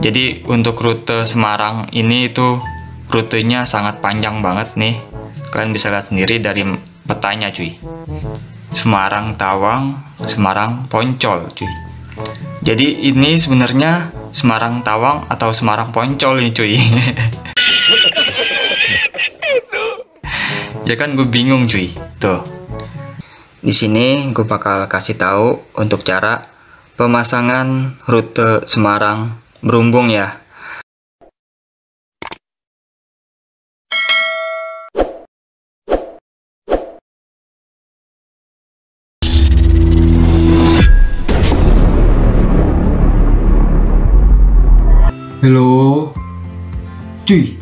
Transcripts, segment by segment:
Jadi untuk rute Semarang ini itu rutenya sangat panjang banget nih. Kalian bisa lihat sendiri dari petanya cuy. Semarang Tawang, Semarang Poncol cuy. Jadi ini sebenarnya Semarang Tawang atau Semarang Poncol nih cuy. Ya kan gue bingung cuy. Tuh. Di sini gue bakal kasih tahu untuk cara pemasangan rute Semarang Berumbung ya. Halo, cuy,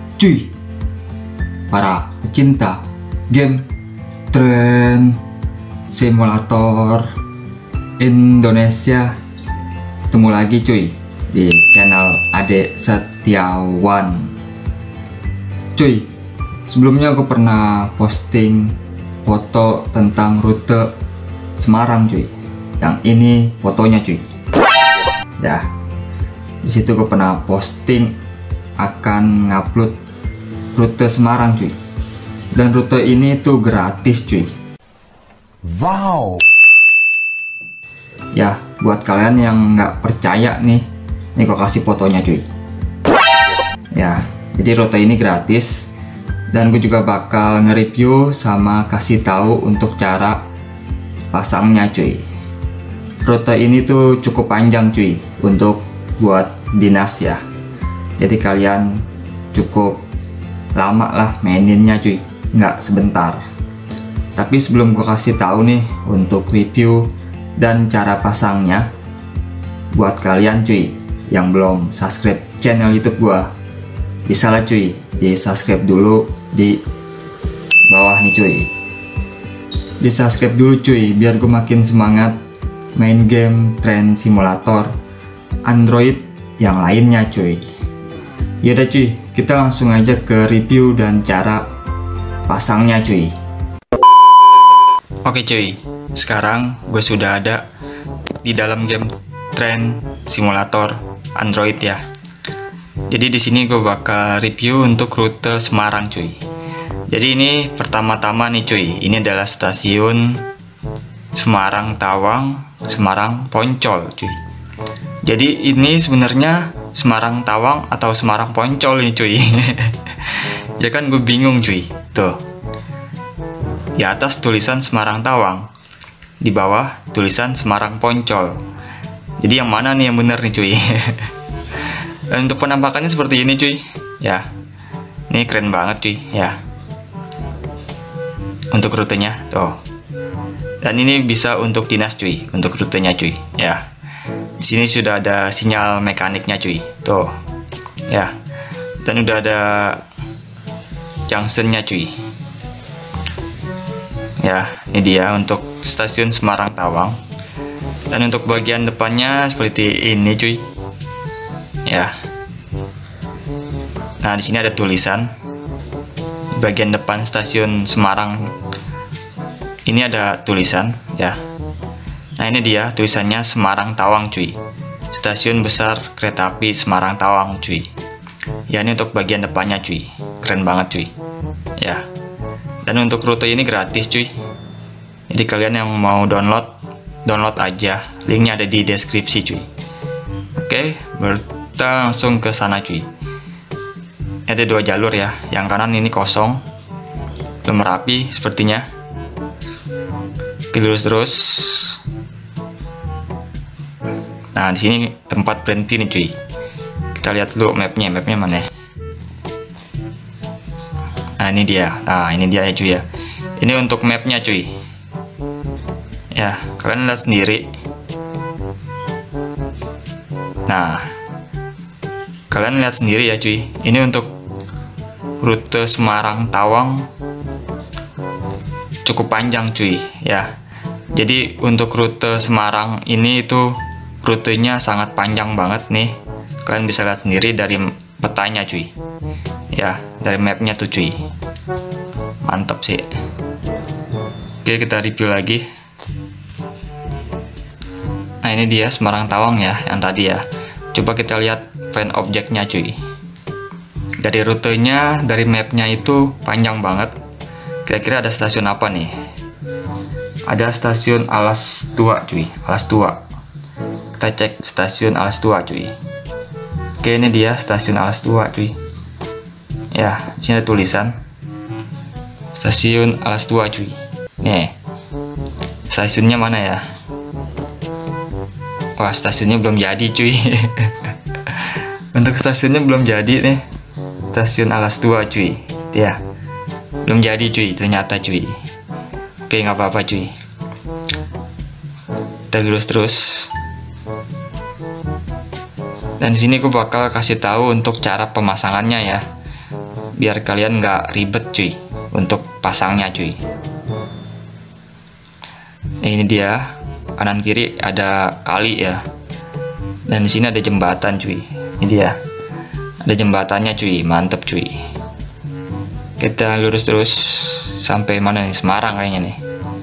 para pecinta game tren simulator Indonesia, ketemu lagi cuy di channel Ade Setiawan. Cuy, sebelumnya aku pernah posting foto tentang rute Semarang cuy. Yang ini fotonya cuy. Ya. Di situ gue pernah posting akan ngupload rute Semarang cuy. Dan rute ini tuh gratis cuy. Wow. Ya, buat kalian yang nggak percaya nih gue kasih fotonya cuy. Ya, jadi rute ini gratis. Dan gue juga bakal nge-review sama kasih tahu untuk cara pasangnya cuy. Rute ini tuh cukup panjang cuy untuk buat dinas ya. Jadi kalian cukup lama lah maininnya cuy, nggak sebentar. Tapi sebelum gue kasih tahu nih untuk review dan cara pasangnya, buat kalian cuy yang belum subscribe channel YouTube gue, bisa lah cuy di subscribe dulu di bawah nih cuy. Di subscribe dulu cuy biar gue makin semangat main game tren simulator Android yang lainnya cuy. Yaudah cuy, kita langsung aja ke review dan cara pasangnya cuy. Oke cuy, sekarang gue sudah ada di dalam game tren simulator Android ya. Jadi di sini gue bakal review untuk rute Semarang cuy. Jadi ini pertama-tama nih cuy, ini adalah stasiun Semarang Tawang, Semarang Poncol cuy. Jadi ini sebenarnya Semarang Tawang atau Semarang Poncol nih cuy. Ya kan gue bingung cuy. Tuh. Di atas tulisan Semarang Tawang, di bawah tulisan Semarang Poncol. Jadi yang mana nih yang bener nih cuy? Dan untuk penampakannya seperti ini cuy. Ya. Ini keren banget cuy, ya. Untuk rutenya tuh. Dan ini bisa untuk dinas cuy, untuk rutenya cuy, ya. Di sini sudah ada sinyal mekaniknya cuy, tuh, ya. Dan udah ada junctionnya cuy. Ya, ini dia untuk stasiun Semarang Tawang. Dan untuk bagian depannya seperti ini cuy. Ya. Nah, di sini ada tulisan. Bagian depan stasiun Semarang ini ada tulisan, ya. Nah, ini dia tulisannya Semarang Tawang cuy. Stasiun besar kereta api Semarang Tawang cuy. Ya, ini untuk bagian depannya cuy. Keren banget cuy. Ya. Dan untuk rute ini gratis cuy. Jadi kalian yang mau download aja. Linknya ada di deskripsi cuy. Oke, kita langsung ke sana cuy. Ada dua jalur ya. Yang kanan ini kosong, belum rapi sepertinya. Lurus terus. Nah, di sini tempat berhenti nih cuy. Kita lihat dulu mapnya mana? Nah, ini dia. Nah, ini dia ya cuy ya. Ini untuk mapnya cuy. Ya, kalian lihat sendiri. Nah, kalian lihat sendiri ya cuy. Ini untuk rute Semarang Tawang cukup panjang cuy ya. Jadi untuk rute Semarang ini itu rutenya sangat panjang banget nih. Kalian bisa lihat sendiri dari petanya cuy. Ya, dari mapnya tuh cuy. Mantap sih. Oke, kita review lagi. Nah, ini dia Semarang Tawang ya, yang tadi ya. Coba kita lihat fan objeknya cuy. Dari rutenya, dari mapnya itu panjang banget. Kira-kira ada stasiun apa nih? Ada stasiun Alas Tua cuy, Alas Tua. Kita cek stasiun Alas Tua cuy. Oke, ini dia stasiun Alas Tua cuy. Ya, sini ada tulisan stasiun Alas Tua cuy. Nih, stasiunnya mana ya? Wah, stasiunnya belum jadi cuy. Untuk stasiunnya belum jadi nih. Stasiun Alas Tua cuy. Ya, belum jadi cuy ternyata cuy. Oke, nggak apa-apa cuy. Kita lurus terus. Dan di sini gue bakal kasih tahu untuk cara pemasangannya ya, biar kalian nggak ribet cuy untuk pasangnya cuy. Nah, ini dia, kanan kiri ada kali ya, dan di sini ada jembatan cuy. Ini dia, ada jembatannya cuy, mantep cuy. Kita lurus terus sampai mana nih? Semarang kayaknya nih.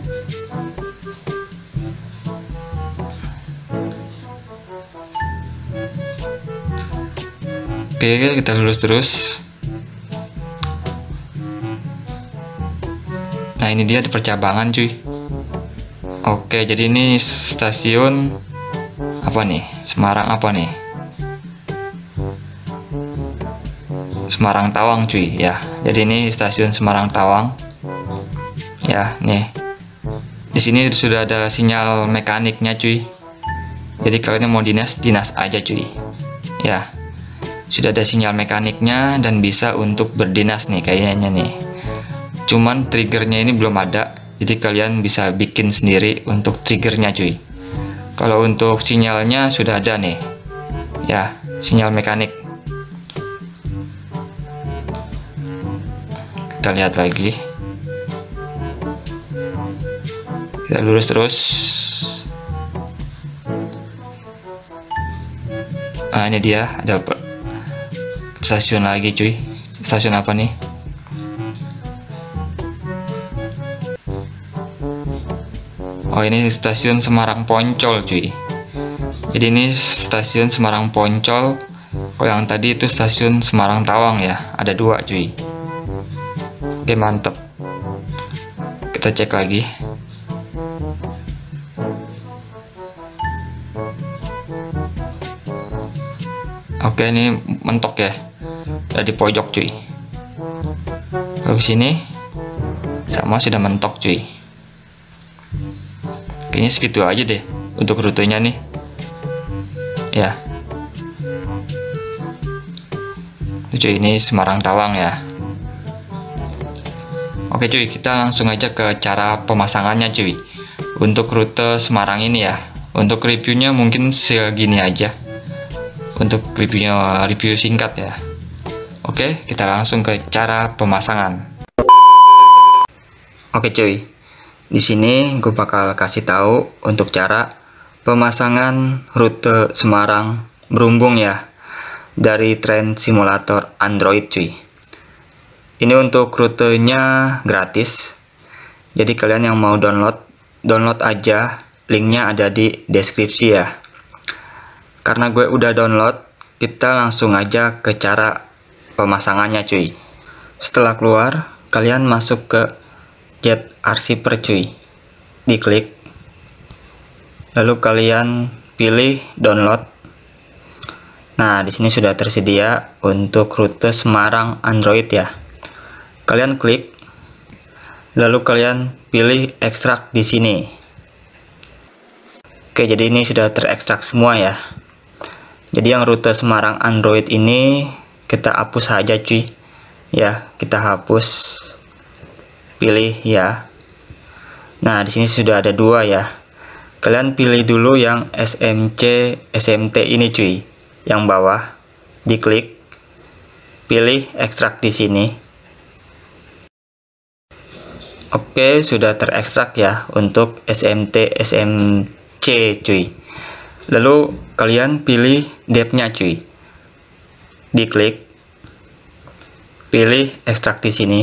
Oke, kita lurus terus. Nah, ini dia di percabangan cuy. Oke, jadi ini stasiun apa nih? Semarang apa nih? Semarang Tawang cuy ya. Jadi ini stasiun Semarang Tawang. Ya, nih. Di sini sudah ada sinyal mekaniknya cuy. Jadi kalian mau dinas aja cuy. Ya. Sudah ada sinyal mekaniknya dan bisa untuk berdinas nih kayaknya nih. Cuman triggernya ini belum ada, jadi kalian bisa bikin sendiri untuk triggernya cuy. Kalau untuk sinyalnya sudah ada nih, ya, sinyal mekanik. Kita lihat lagi. Kita lurus terus. Nah, ini dia, ada stasiun lagi cuy. Stasiun apa nih? Oh, ini stasiun Semarang Poncol cuy. Jadi ini stasiun Semarang Poncol. Kalau yang tadi itu stasiun Semarang Tawang ya. Ada dua cuy. Oke, mantep. Kita cek lagi. Oke, ini mentok ya. Udah di pojok cuy. Kalau sini sama sudah mentok cuy. Kayaknya segitu aja deh untuk rutenya nih. Ya. Cuy, ini Semarang Tawang ya. Oke cuy, kita langsung aja ke cara pemasangannya cuy. Untuk rute Semarang ini ya. Untuk reviewnya mungkin segini aja. Untuk reviewnya, review singkat ya. Oke, kita langsung ke cara pemasangan. Oke cuy, di sini gue bakal kasih tahu untuk cara pemasangan rute Semarang Merumbung ya, dari Train Simulator Android cuy. Ini untuk rutenya gratis. Jadi kalian yang mau download aja, linknya ada di deskripsi ya. Karena gue udah download, kita langsung aja ke cara pemasangannya cuy. Setelah keluar, kalian masuk ke Get Archiver cuy. Diklik. Lalu kalian pilih download. Nah, di sini sudah tersedia untuk rute Semarang Android ya. Kalian klik. Lalu kalian pilih ekstrak di sini. Oke, jadi ini sudah terekstrak semua ya. Jadi yang rute Semarang Android ini kita hapus saja cuy. Ya, kita hapus. Pilih ya. Nah, di sini sudah ada dua ya. Kalian pilih dulu yang SMC SMT ini cuy. Yang bawah. Diklik. Pilih ekstrak di sini. Oke, sudah terekstrak ya untuk SMT SMC cuy. Lalu kalian pilih depth-nya cuy. Diklik. Pilih ekstrak di sini.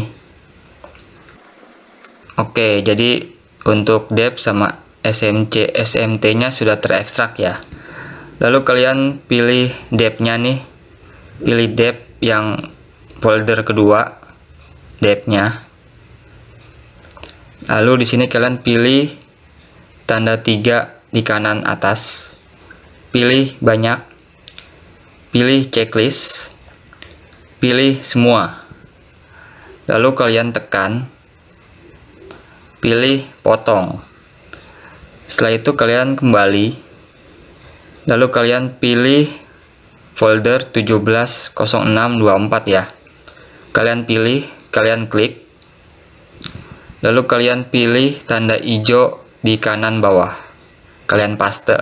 Oke, jadi untuk depth sama SMC SMT-nya sudah terekstrak ya. Lalu kalian pilih depth-nya nih. Pilih depth yang folder kedua, depth-nya. Lalu di sini kalian pilih tanda 3 di kanan atas. Pilih banyak. Pilih checklist. Pilih semua. Lalu kalian tekan. Pilih potong. Setelah itu kalian kembali. Lalu kalian pilih folder 170624 ya. Kalian pilih, kalian klik. Lalu kalian pilih tanda hijau di kanan bawah. Kalian paste.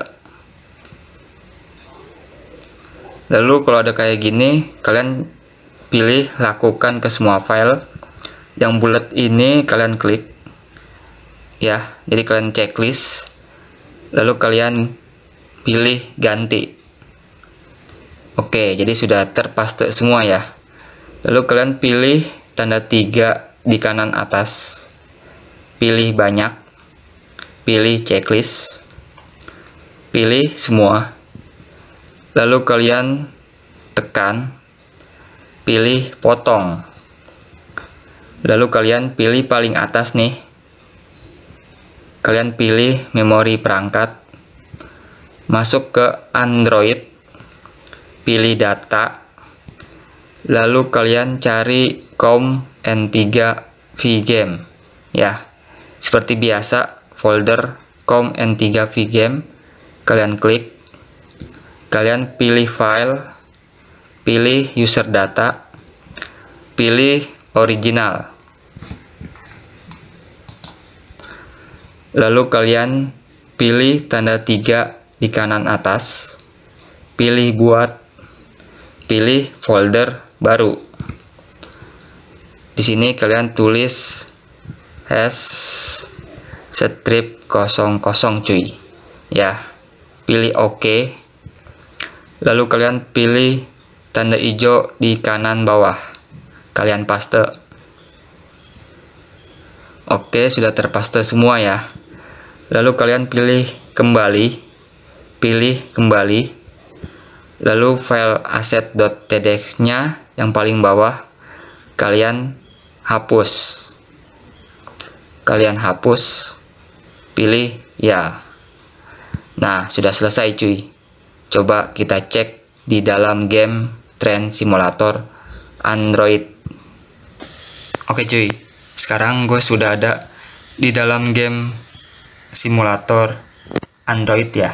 Lalu kalau ada kayak gini, kalian pilih lakukan ke semua file. Yang bulat ini kalian klik. Ya, jadi kalian checklist. Lalu kalian pilih ganti. Oke, jadi sudah terpaste semua ya. Lalu kalian pilih tanda 3 di kanan atas. Pilih banyak. Pilih checklist. Pilih semua. Lalu kalian tekan. Pilih potong. Lalu kalian pilih paling atas nih. Kalian pilih memori perangkat. Masuk ke Android. Pilih data. Lalu kalian cari COM N3 VGame. Ya, seperti biasa folder COM N3 VGame. Kalian klik. Kalian pilih file. Pilih user data. Pilih original. Lalu kalian pilih tanda 3 di kanan atas. Pilih buat. Pilih folder baru. Di sini kalian tulis strip 00 cuy. Ya, pilih OK. Lalu kalian pilih tanda hijau di kanan bawah. Kalian paste. Oke, sudah terpaste semua ya. Lalu kalian pilih kembali. Pilih kembali. Lalu file asset.tdx-nya yang paling bawah kalian hapus. Kalian hapus. Pilih ya. Nah, sudah selesai cuy. Coba kita cek di dalam game Train Simulator Android. Oke cuy, sekarang gue sudah ada di dalam game simulator Android ya.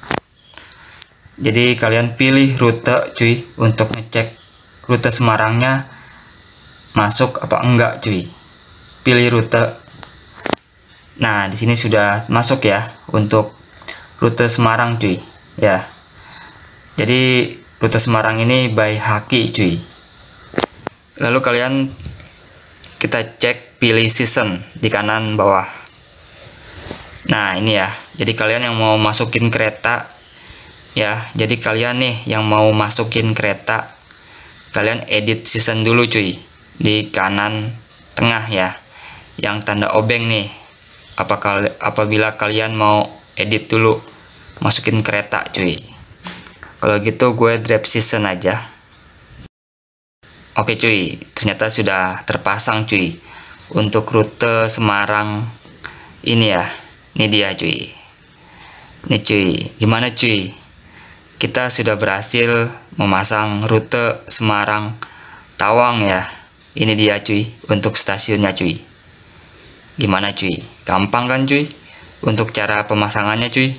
Jadi kalian pilih rute cuy untuk ngecek rute Semarangnya masuk apa enggak cuy. Pilih rute. Nah, di sini sudah masuk ya untuk rute Semarang cuy. Ya. Jadi rute Semarang ini by Haki cuy. Lalu kalian kita cek pilih season di kanan bawah. Nah, ini ya. Jadi kalian yang mau masukin kereta ya. Jadi kalian nih yang mau masukin kereta, kalian edit season dulu cuy. Di kanan tengah ya. Yang tanda obeng nih. Apabila kalian mau edit dulu masukin kereta cuy. Kalau gitu gue drop season aja. Oke cuy, ternyata sudah terpasang cuy untuk rute Semarang ini ya. Ini dia cuy. Ini cuy, gimana cuy? Kita sudah berhasil memasang rute Semarang Tawang ya. Ini dia cuy untuk stasiunnya cuy. Gimana cuy? Gampang kan cuy? Untuk cara pemasangannya cuy.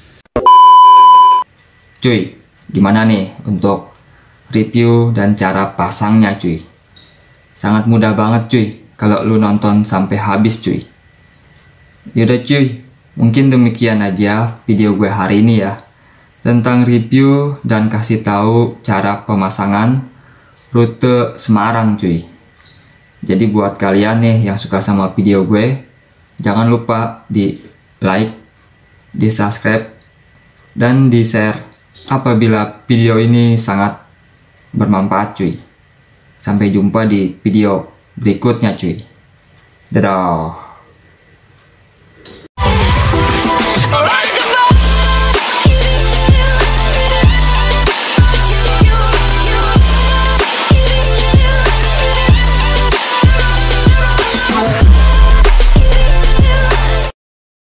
Cuy, gimana nih untuk review dan cara pasangnya cuy? Sangat mudah banget cuy kalau lu nonton sampai habis cuy. Yaudah cuy, mungkin demikian aja video gue hari ini ya, tentang review dan kasih tahu cara pemasangan rute Semarang cuy. Jadi buat kalian nih yang suka sama video gue, jangan lupa di like, di subscribe, dan di share apabila video ini sangat bermanfaat cuy. Sampai jumpa di video berikutnya cuy. Dadah.